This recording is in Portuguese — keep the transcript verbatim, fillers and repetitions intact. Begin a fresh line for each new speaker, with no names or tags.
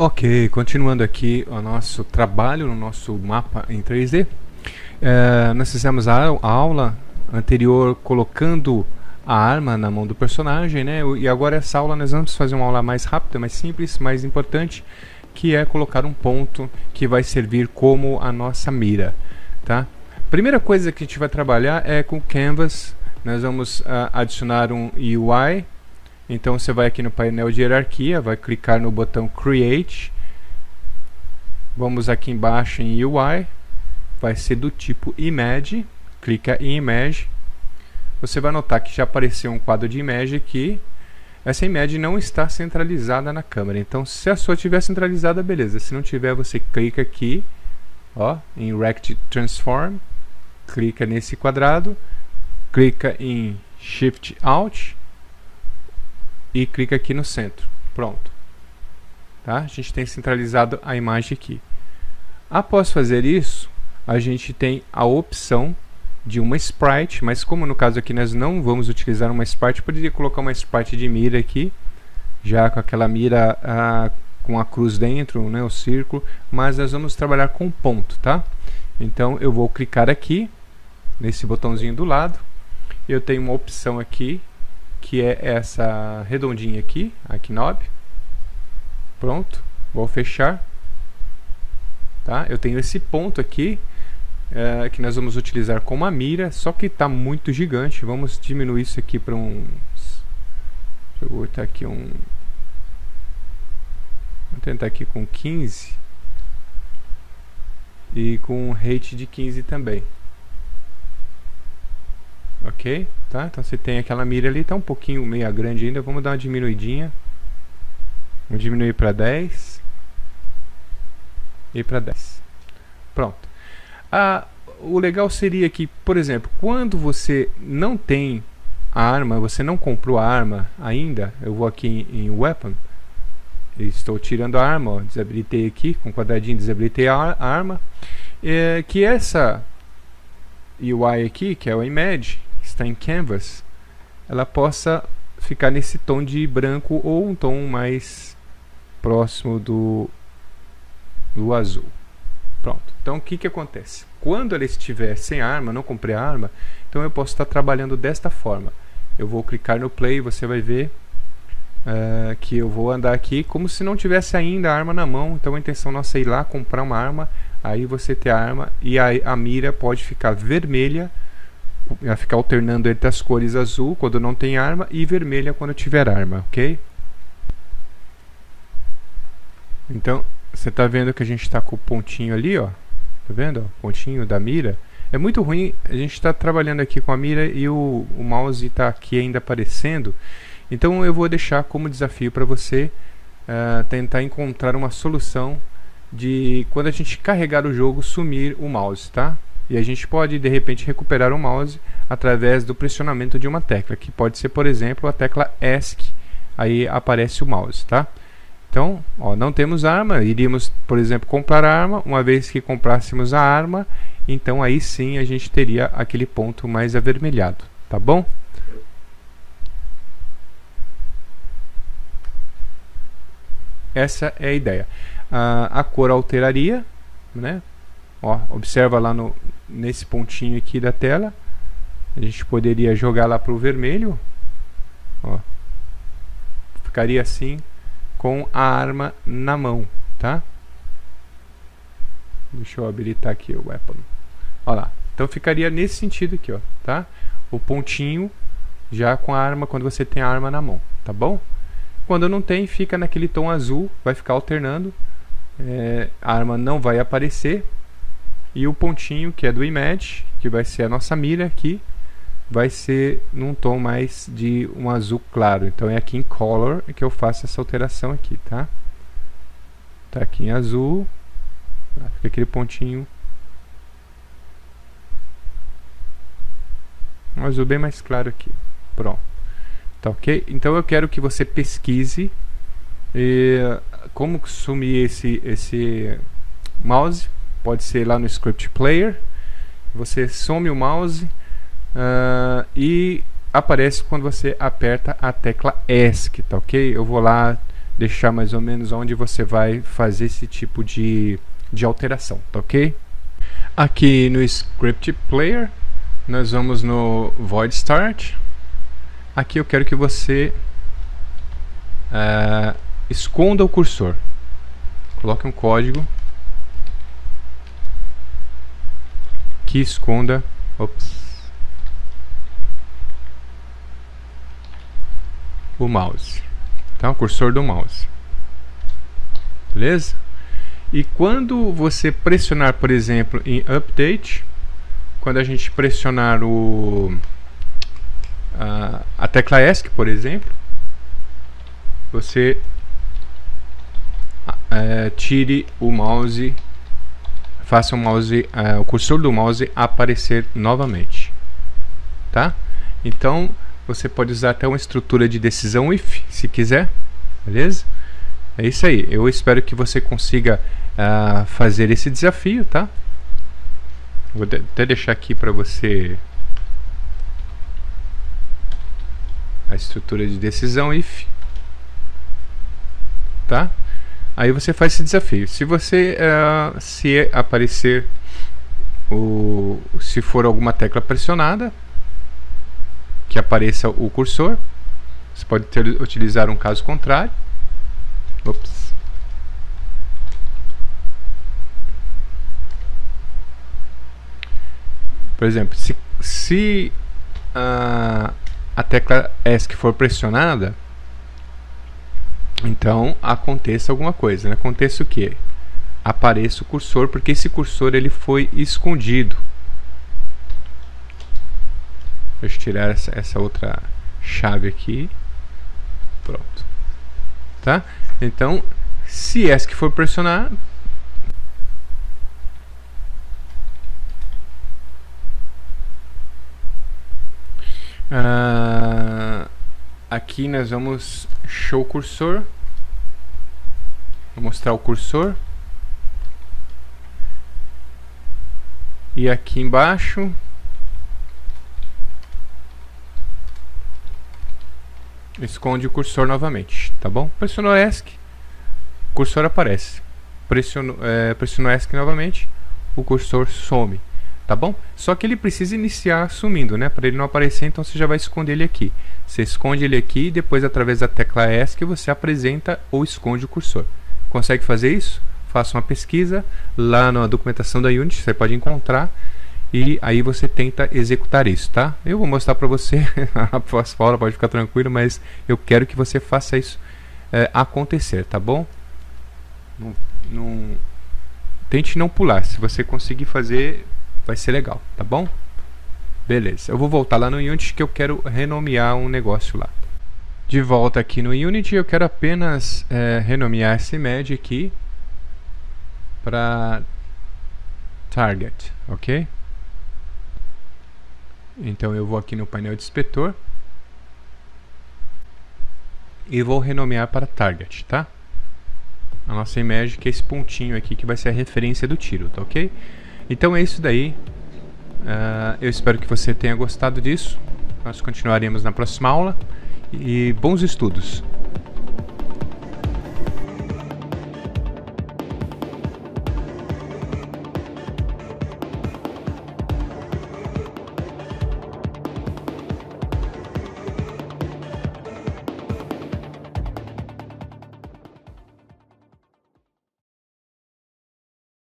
Ok, continuando aqui o nosso trabalho no nosso mapa em três D. É, nós fizemos a, a aula anterior colocando a arma na mão do personagem, né? E agora essa aula nós vamos fazer uma aula mais rápida, mais simples, mais importante, que é colocar um ponto que vai servir como a nossa mira, tá? Primeira coisa que a gente vai trabalhar é com o Canvas. Nós vamos uh, adicionar um U I. Então você vai aqui no painel de hierarquia, vai clicar no botão Create. Vamos aqui embaixo em U I, vai ser do tipo Image, clica em Image. Você vai notar que já apareceu um quadro de image aqui. Essa imagem não está centralizada na câmera, então se a sua estiver centralizada, beleza. Se não tiver, você clica aqui, ó, em Rect Transform, clica nesse quadrado, clica em Shift Alt e clica aqui no centro. Pronto. Tá? A gente tem centralizado a imagem aqui. Após fazer isso, a gente tem a opção de uma sprite, mas como no caso aqui nós não vamos utilizar uma sprite, poderia colocar uma sprite de mira aqui, já com aquela mira ah, com a cruz dentro, né, o círculo, mas nós vamos trabalhar com ponto, tá? Então eu vou clicar aqui, nesse botãozinho do lado, eu tenho uma opção aqui, que é essa redondinha aqui, a knob. Pronto, vou fechar. Tá? Eu tenho esse ponto aqui, é, que nós vamos utilizar como a mira, só que está muito gigante. Vamos diminuir isso aqui para um... Deixa eu botar aqui um... Vou tentar aqui com quinze. E com um rate de quinze também. Ok? Tá? Então você tem aquela mira ali, está um pouquinho meio grande ainda. Vamos dar uma diminuidinha. Vamos diminuir para dez. E para dez. Pronto. Ah, o legal seria que, por exemplo, quando você não tem a arma, você não comprou a arma ainda, eu vou aqui em, em Weapon, estou tirando a arma, ó, desabilitei aqui, com quadradinho desabilitei a, a arma, é, que essa U I aqui, que é o Image, que está em Canvas, ela possa ficar nesse tom de branco ou um tom mais próximo do, do azul. Pronto. Então o que que acontece? Quando ela estiver sem arma, não comprei a arma, então eu posso estar trabalhando desta forma. Eu vou clicar no play e você vai ver uh, que eu vou andar aqui como se não tivesse ainda a arma na mão. Então a intenção nossa é ir lá comprar uma arma, aí você ter a arma e a, a mira pode ficar vermelha, vai ficar alternando entre as cores azul quando não tem arma e vermelha quando tiver arma, ok? Então você está vendo que a gente está com o pontinho ali, ó. Tá vendo? O pontinho da mira. É muito ruim, a gente está trabalhando aqui com a mira e o, o mouse está aqui ainda aparecendo. Então eu vou deixar como desafio para você uh, tentar encontrar uma solução de quando a gente carregar o jogo, sumir o mouse, tá? E a gente pode de repente recuperar o mouse através do pressionamento de uma tecla, que pode ser, por exemplo, a tecla ESC. Aí aparece o mouse, tá? Então, ó, não temos arma, iríamos, por exemplo, comprar a arma. Uma vez que comprássemos a arma, então aí sim a gente teria aquele ponto mais avermelhado, tá bom? Essa é a ideia. Ah, a cor alteraria, né? Ó, observa lá no, nesse pontinho aqui da tela. A gente poderia jogar lá para o vermelho. Ó, ficaria assim, com a arma na mão, tá? Deixa eu habilitar aqui o weapon. Olha lá. Então ficaria nesse sentido aqui, ó, tá? O pontinho já com a arma quando você tem a arma na mão, tá bom? Quando não tem, fica naquele tom azul, vai ficar alternando. É, a arma não vai aparecer e o pontinho que é do Image, que vai ser a nossa mira aqui, vai ser num tom mais de um azul claro. Então é aqui em Color que eu faço essa alteração aqui, tá? Tá aqui em azul, fica aquele pontinho, um azul bem mais claro aqui. Pronto, tá ok? Então eu quero que você pesquise eh, como sumir esse, esse mouse. Pode ser lá no Script Player, você some o mouse. Uh, e aparece quando você aperta a tecla ESC, tá ok? Eu vou lá deixar mais ou menos onde você vai fazer esse tipo de, de alteração, tá ok? Aqui no Script Player, nós vamos no Void Start. Aqui eu quero que você uh, esconda o cursor. Coloque um código que esconda ops, o mouse. Tá? O cursor do mouse. Beleza? E quando você pressionar, por exemplo, em Update, quando a gente pressionar o, a, a tecla ESC, por exemplo, você é, tire o mouse, faça o mouse, é, o cursor do mouse aparecer novamente. Tá? Então, você pode usar até uma estrutura de decisão if, se quiser. Beleza? É isso aí. Eu espero que você consiga uh, fazer esse desafio, tá? Vou de até deixar aqui para você a estrutura de decisão if, tá? Aí você faz esse desafio. Se você uh, se aparecer o, se for alguma tecla pressionada, que apareça o cursor, você pode ter, utilizar um caso contrário. Ops. Por exemplo, se, se uh, a tecla ESC for pressionada, então aconteça alguma coisa, né? Aconteça o que? Apareça o cursor, porque esse cursor ele foi escondido. Deixa eu tirar essa, essa outra chave aqui. Pronto. Tá? Então, se ESC for pressionar, uh, aqui nós vamos show cursor. Vou mostrar o cursor. E aqui embaixo esconde o cursor novamente, tá bom? Pressionou ESC, o cursor aparece. Pressionou, é, pressionou ESC novamente, o cursor some, tá bom? Só que ele precisa iniciar sumindo, né? Para ele não aparecer, então você já vai esconder ele aqui. Você esconde ele aqui e depois, através da tecla ESC, você apresenta ou esconde o cursor. Consegue fazer isso? Faça uma pesquisa lá na documentação da Unity, você pode encontrar. E aí você tenta executar isso, tá? Eu vou mostrar para você, a Paula pode ficar tranquilo, mas eu quero que você faça isso é, acontecer, tá bom? Não, não, tente não pular, se você conseguir fazer, vai ser legal, tá bom? Beleza, eu vou voltar lá no Unity que eu quero renomear um negócio lá. De volta aqui no Unity, eu quero apenas é, renomear esse image aqui para Target, ok? Então eu vou aqui no painel de inspetor e vou renomear para Target, tá? A nossa imagem, que é esse pontinho aqui que vai ser a referência do tiro, tá ok? Então é isso daí. Uh, eu espero que você tenha gostado disso. Nós continuaremos na próxima aula e bons estudos!